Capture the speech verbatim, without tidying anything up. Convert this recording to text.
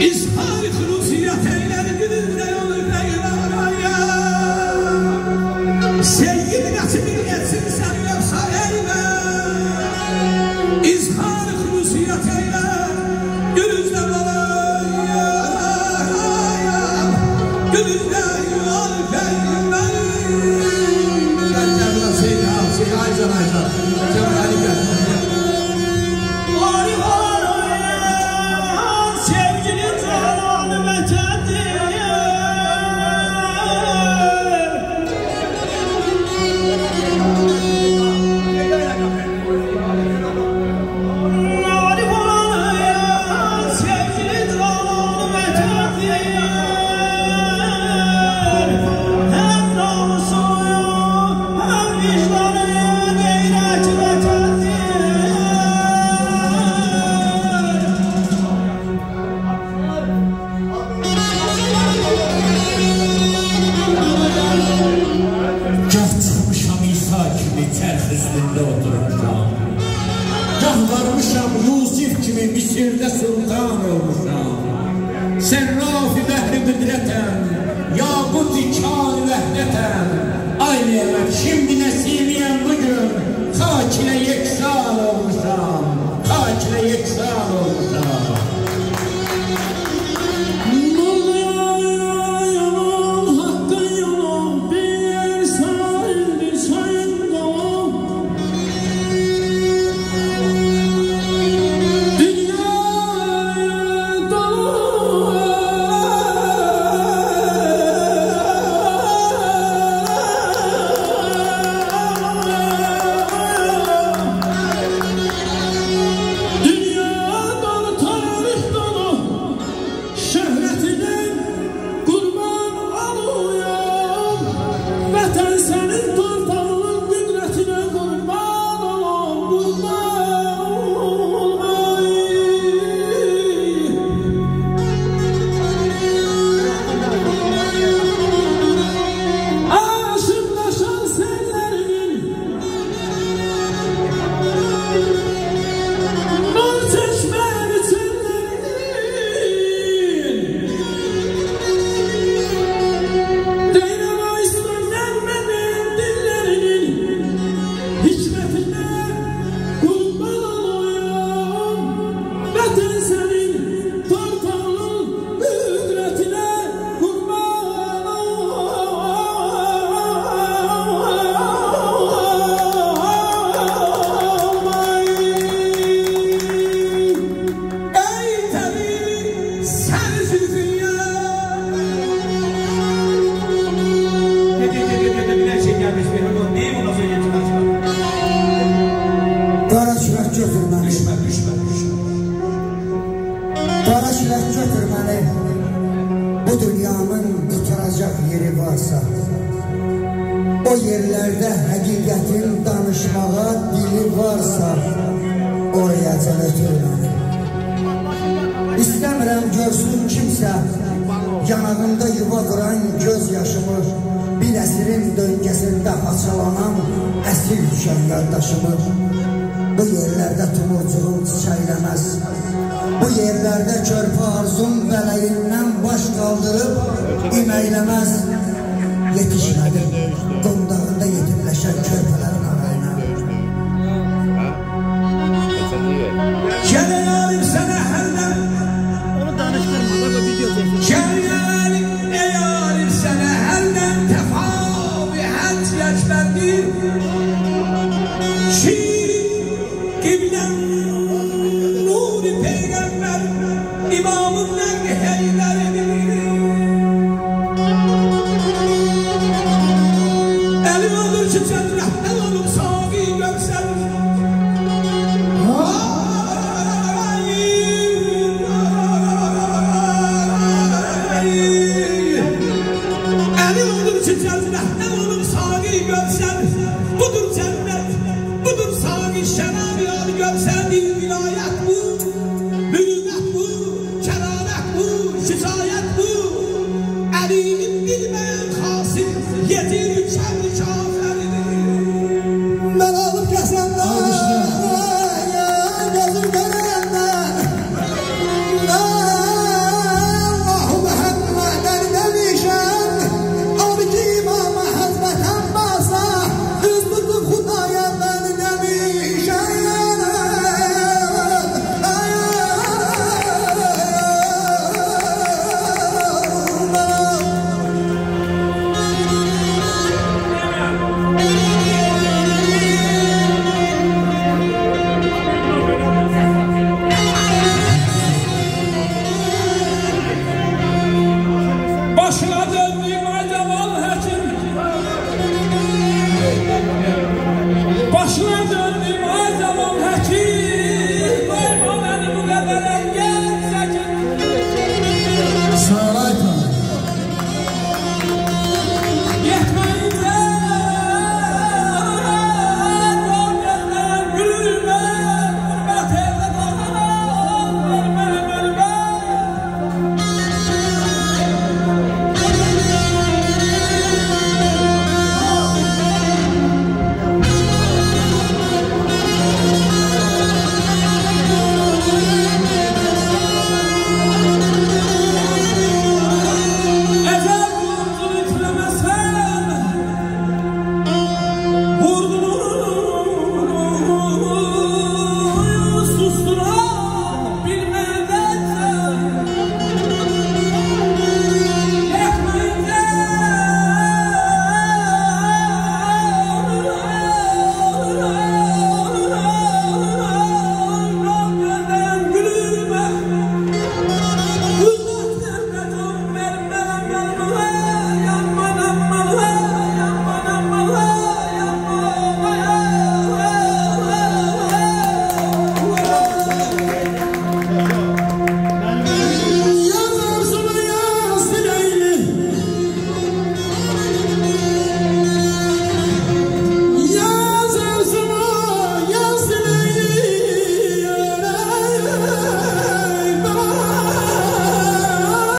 İzhar-ı xülusiyat eyler gülünde yolu Leyla'ya. Sevgili nasibini etsin sen yoksa eyler. İzhar-ı xülusiyat eyler gülünde balaya. Gülünde yol Leyla'ya. Ben canına seyir al, seyir aycan aycan. Canım hadi gel. Varmışam Yusuf kimi Misir'de sultan olmuşam. Sen rafi behri kudreten, yakut-i kâr vehdeten. Ayleyemek şimdi nesimiyem bugün, hak ile yeksan olmuşam. Hak ile yeksan olmuşam. Paraşület götürmeli, bu dünyanın tutaracak yeri varsa, o yerlerde hakikatin danışmağa dili varsa, oraya can ötürmeli. İstəmirəm görsün kimsə, yanağında yuva duran göz yaşımı, bir əsrin döngəsində haçalanan əsir düşən qardaşımı. Bu yerlərdə tumurcuğum çiçəkləməz, bu yerlərdə körpü arzum vələyindən baş qaldırıb iməkləməz. Yetişmədim qundağında yetimləşən körpələrin arayına. Gələ yarim sənə hərdən, onu danıştırma, bak o video çekin. gələ yarim sənə hərdən təfavi hənc yaşbəndir ki qibləm nuri peyğəmbər imamın nəqi heyləridir. Əli olur ki cənnətdən olub saği görsəm, əli olur ki cənnətdən olub saği görsəm, budur cənnət, budur saği şənabi al görsəm.